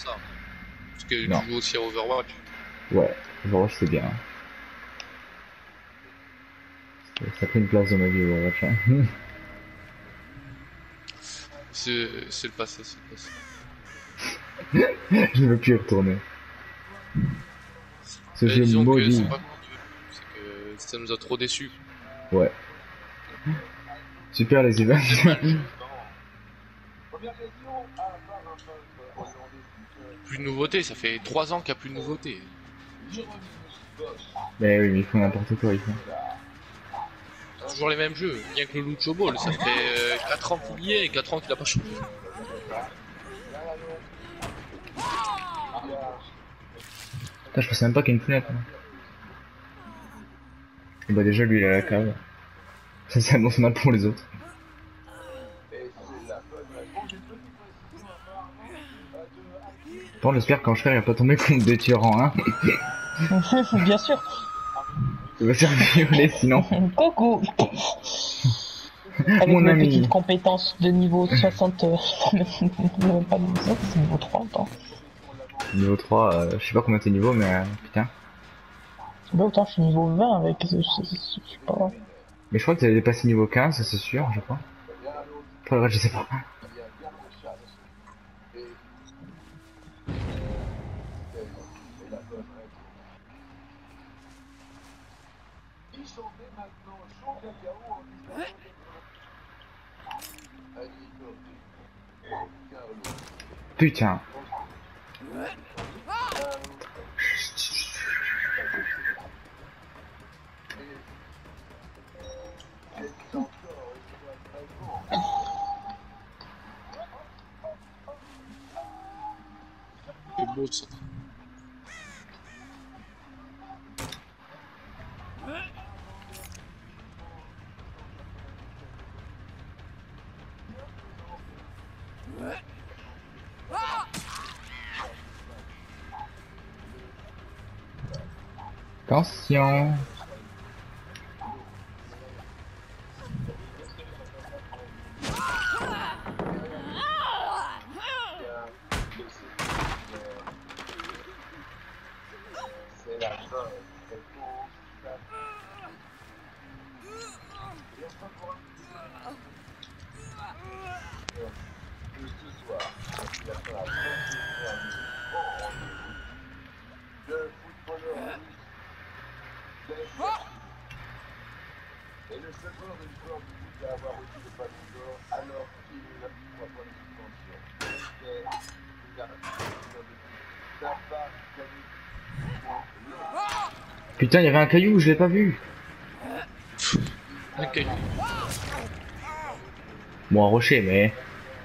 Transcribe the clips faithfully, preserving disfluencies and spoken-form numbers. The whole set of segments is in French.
ça. Parce que Non. tu joues aussi à Overwatch. Ouais, Overwatch c'est bien. Ça fait une place dans ma vie, Overwatch. Hein. C'est c'est le passé, c'est le passé. Je ne veux plus y retourner. Ce Ben, jeu disons que c'est maudit. pas qu'on ne veut plus, c'est que ça nous a trop déçus. Ouais. Super les On events. aime bien le jeu. Plus de nouveautés, ça fait trois ans qu'il n'y a plus de nouveautés. Mais oui, mais ils font n'importe quoi, ils font. C'est toujours les mêmes jeux. Rien que le Lucho Ball, ça fait euh, quatre ans qu'il y est et quatre ans qu'il n'a pas changé. Putain, je pensais même pas qu'il y a une fenêtre. Hein. Et bah déjà lui il a la cave. Ça s'annonce mal pour les autres. Bon, j'espère qu'en frère il va pas tomber contre des tueurs en un. Bien sûr. Il va se faire violer sinon. Coucou. Avec Mon mes ami. petites compétences de niveau soixante, euh, même pas niveau soixante, c'est niveau trois encore. Niveau trois, euh, je sais pas combien t'es niveau, mais euh, putain. Bah autant je suis niveau vingt avec, je sais pas. Mais je crois que t'avais dépassé niveau quinze, ça c'est sûr, je crois. Pour le reste, je sais pas. Putain. C'est beau ça. Attention. Putain, il y avait un caillou, je l'ai pas vu. Un caillou. Bon, un rocher, mais...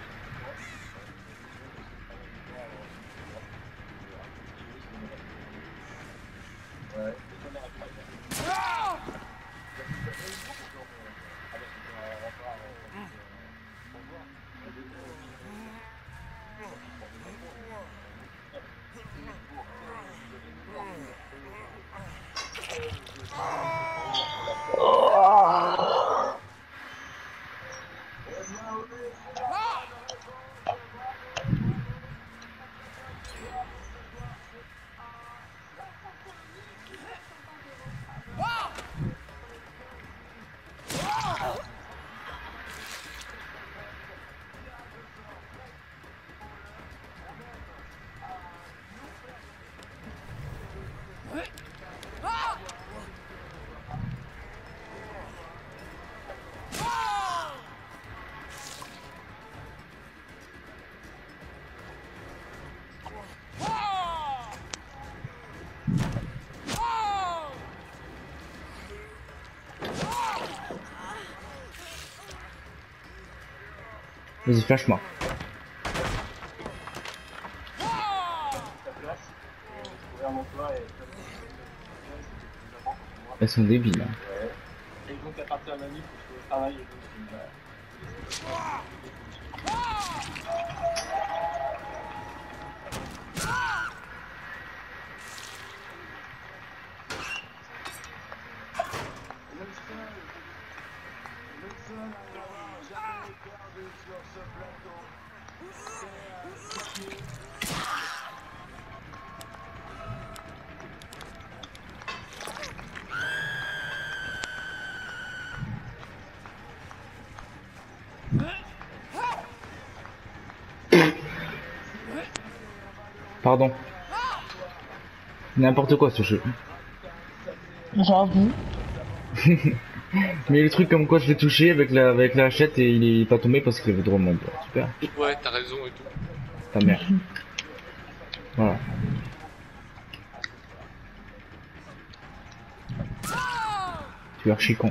Vas-y, flash-moi. Elles sont débiles. Hein. Et donc à partir de la nuit, il faut travailler. Pardon. N'importe quoi ce jeu. J'avoue. Mais le truc comme quoi je l'ai touché avec la avec la hachette et il est pas tombé parce qu'il avait droit au monde. Super. Ouais, t'as raison et tout. Ta mère. Voilà. Tu es archi con.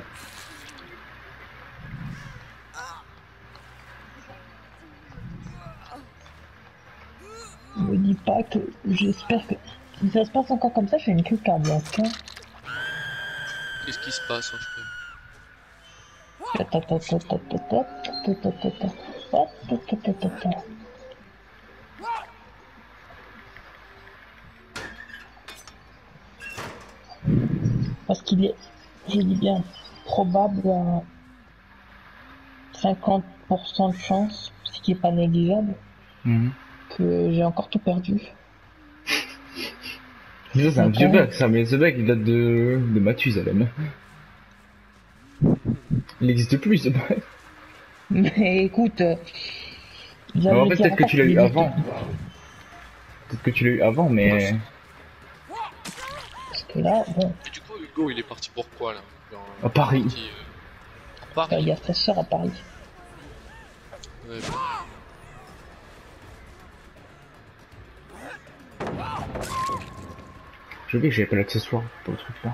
Me dis pas que j'espère que si ça se passe encore comme ça, je fais une crise cardiaque. Hein. Qu'est-ce qui se passe en fait? Ta ta ta ta ta ta ta ta ta ta. Hop, ta ta ta ta ta. Parce qu'il est, je dis bien, probable à cinquante pour cent de chance, ce qui est pas négligeable, Mhm. que j'ai encore tout perdu. Ça, c'est un Donc, vieux on- bug ça, mais ce bug il date de, de Mathusalem. Il n'existe plus ce bug. Mais écoute, euh, vous Alors, en avez fait, été peut-être que tu l'as eu rapide. avant. Peut-être que tu l'as eu avant, mais. Parce que là, bon, Et du coup, Hugo, il est parti pour quoi là? Genre, À Paris. il est parti, euh, à bah, il Paris. y a sa sœur à Paris. Ouais, J'ai oublié que j'avais pas l'accessoire pour le truc là.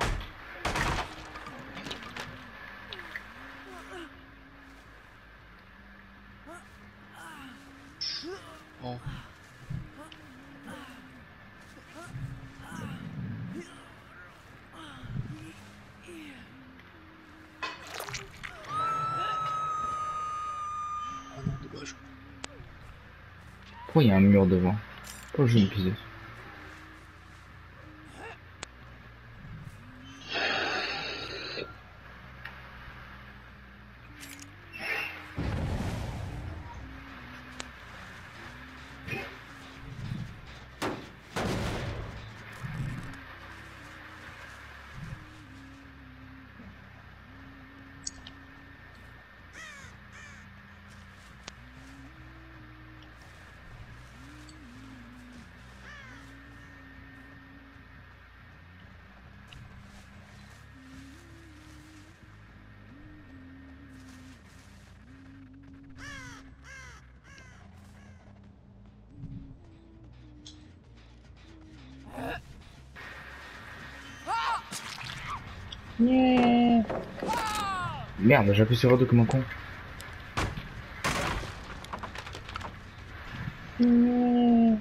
bon. Ah non, dommage. Pourquoi il y a un mur devant? Pourquoi je vais me piser? Yeah. Merde, j'ai appuyé sur R deux comme un con. Yeah.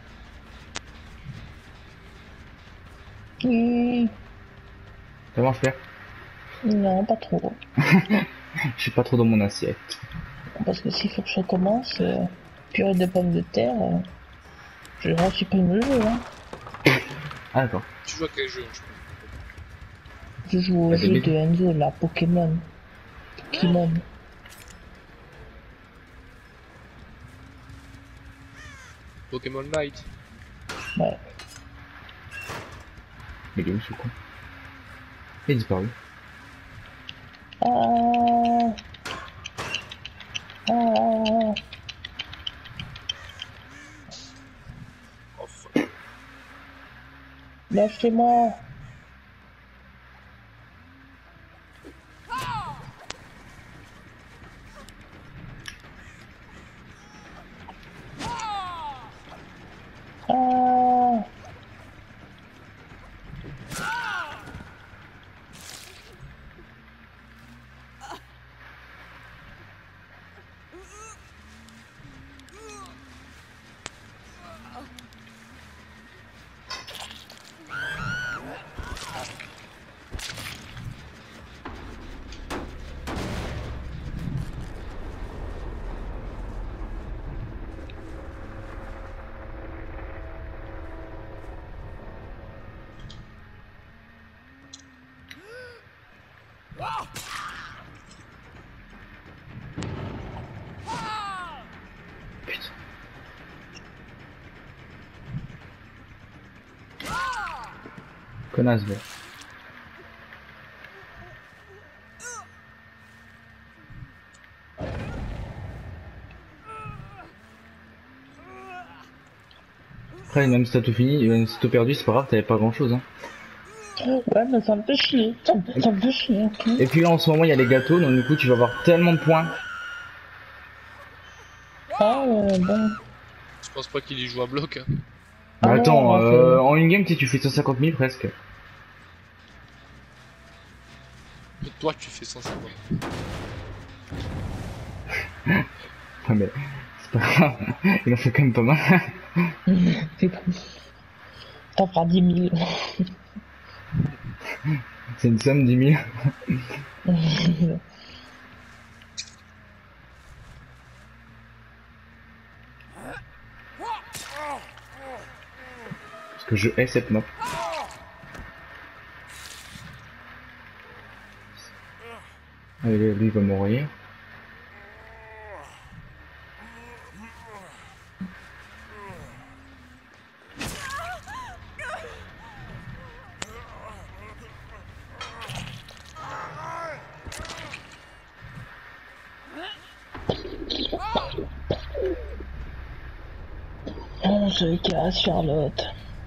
Yeah. Ça marche faire? Non, pas trop. Je suis pas trop dans mon assiette. Parce que s'il faut que je recommence, euh, purée de pommes de terre, euh, je resupprime le jeu. Hein. Ah d'accord. Tu joues à quel jeu? Je sais Je joue au Bah, jeu des de Enzo, là, Pokémon. Pokémon. Pokémon Light. Ouais. Mais il est où ce con? Il a disparu. Ah. Ah. Off. Lâchez-moi. Ah. Putain. Connasse, vert. Après, même si t'as tout fini, même si t'as tout perdu, c'est pas grave, t'avais pas grand chose. Hein. Ouais, mais ça me fait chier. Ça me, ça me fait chier. Ok. Et puis là, en ce moment, il y a les gâteaux, donc du coup, tu vas avoir tellement de points. Ah, euh, bon. Je pense pas qu'il y joue à bloc. Hein. Bah Ah non, attends, moi, euh, c'est- en une game, tu sais, tu fais cent cinquante mille presque. Mais toi, tu fais cent cinquante. Ouais, mais c'est pas grave, il en fait quand même pas mal. C'est bon. T'en feras dix mille. C'est une somme, dix mille. Parce que je hais cette map. Allez, lui, il va mourir. On se casse, Charlotte.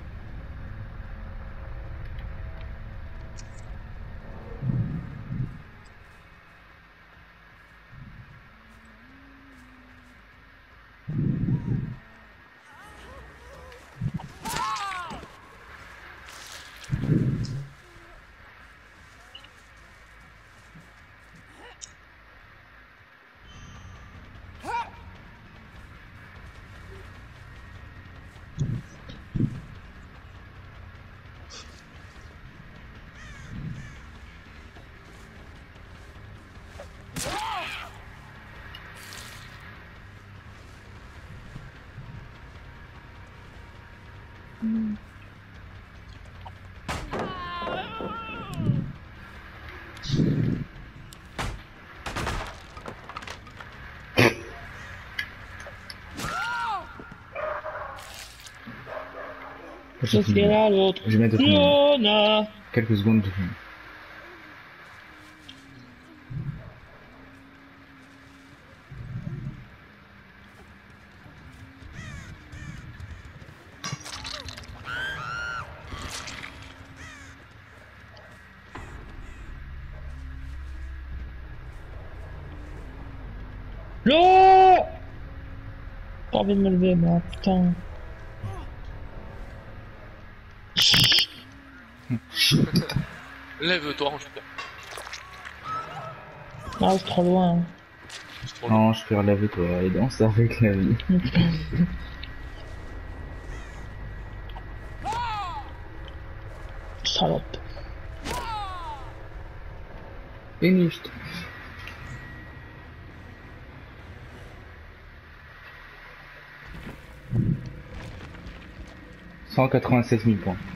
J'ai Qu'est-ce fini. qu'elle a l'autre? Je vais mettre fini. Fiona! Quelques secondes de fini. Non! J'ai envie de me lever, moi, putain. Lève-toi, en tout cas. Ah, c'est trop loin. C'est trop long. Non, je peux relaver toi et danse avec la vie. Salope. Finished. cent quatre-vingt-sept mille points.